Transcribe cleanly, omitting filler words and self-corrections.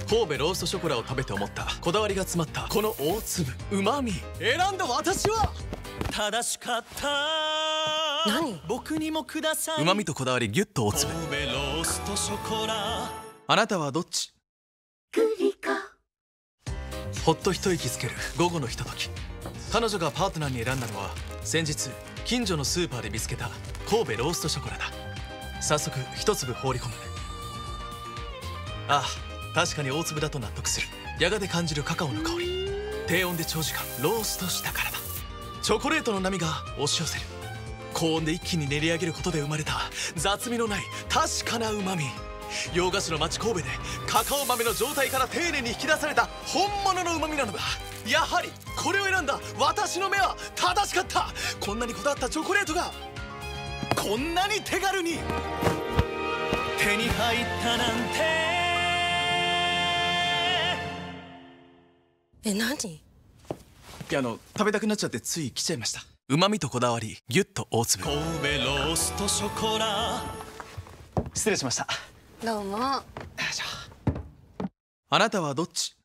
神戸ローストショコラを食べて思った。こだわりが詰まったこの大粒うまみ。選んだ私は正しかった。 何？ 僕にもください。うまみとこだわりギュッと大粒。神戸ローストショコラ。あなたはどっち？グリコ。ほっと一息つける午後のひととき。彼女がパートナーに選んだのは先日近所のスーパーで見つけた神戸ローストショコラだ。早速一粒放り込む。ああ、確かに大粒だと納得する。やがて感じるカカオの香り。低温で長時間ローストしたからだ。チョコレートの波が押し寄せる。高温で一気に練り上げることで生まれた雑味のない確かなうまみ。洋菓子の町神戸でカカオ豆の状態から丁寧に引き出された本物のうまみなのだ。やはりこれを選んだ私の目は正しかった。こんなにこだわったチョコレートがこんなに手軽に手に入ったなんて。 何？ いや食べたくなっちゃってつい来ちゃいました。うまみとこだわりギュッと大粒。神戸ローストショコラ。失礼しました。 どうも。 あなたはどっち？